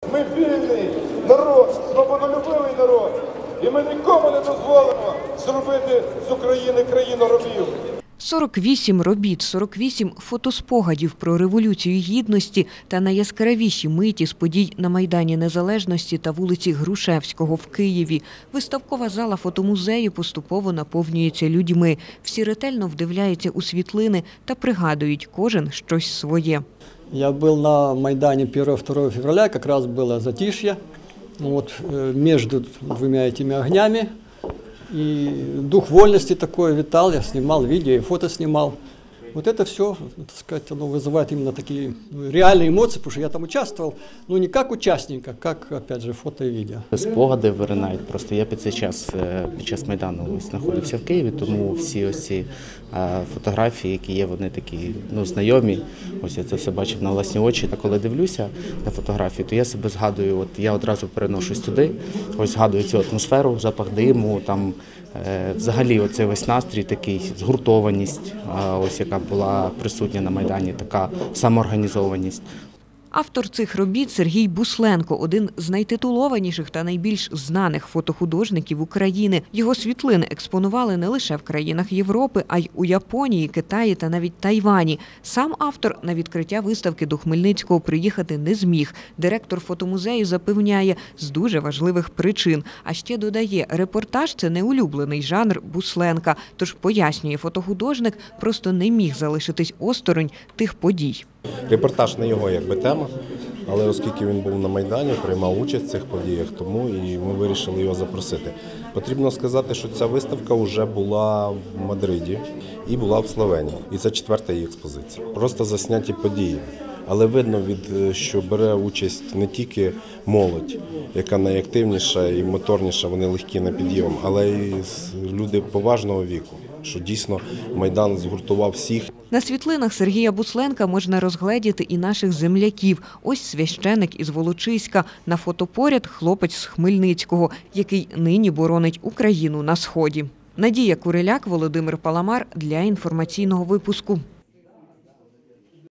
Ми вільний народ, свободолюбивий народ. І ми нікому не дозволимо зробити з України країну рабів. 48 робіт, 48 фотоспогадів про Революцію Гідності та найяскравіші миті з подій на Майдані Незалежності та вулиці Грушевського в Києві. Виставкова зала фотомузею поступово наповнюється людьми. Всі ретельно вдивляються у світлини та пригадують кожен щось своє. Я был на Майдане 1-2 февраля, как раз было затишье. Вот, между двумя этими огнями. И дух вольности такой витал, я снимал видео и фото снимал. Вот это все, так сказать, оно вызывает именно такие реальные эмоции, потому что я там участвовал, но не как участник, а как, опять же, фото и видео. Спогади виринають. Просто я під час Майдану знаходився в Києві, тому всі ось ці фотографії, які є, вони такі знайомі. Ось я це все бачив на власні очі. А коли дивлюся на фотографії, то я себе згадую, от я одразу переношусь туди, ось згадую цю атмосферу, запах диму, там взагалі оцей весь настрій такий, згуртованість, ось яка була присутня на Майдані, така самоорганізованість. Автор цих робіт – Сергій Бусленко, один з найтитулованіших та найбільш знаних фотохудожників України. Його світлини експонували не лише в країнах Європи, а й у Японії, Китаї та навіть Тайвані. Сам автор на відкриття виставки до Хмельницького приїхати не зміг. Директор фотомузею запевняє, з дуже важливих причин. А ще додає, репортаж – це не улюблений жанр Бусленка. Тож, пояснює фотохудожник, просто не міг залишитись осторонь тих подій. Репортаж не його якби тема, але оскільки він був на Майдані, приймав участь в цих подіях, тому і ми вирішили його запросити. Потрібно сказати, що ця виставка вже була в Мадриді і була в Словенії. І це 4-та її експозиція. Просто засняті події. Але видно, що бере участь не тільки молодь, яка найактивніша і моторніша, вони легкі на підйом, але й люди поважного віку, що дійсно Майдан згуртував всіх. На світлинах Сергія Бусленка можна розгледіти і наших земляків. Ось священик із Волочиська, на фото поряд хлопець з Хмельницького, який нині боронить Україну на Сході. Надія Куриляк, Володимир Паламар для інформаційного випуску.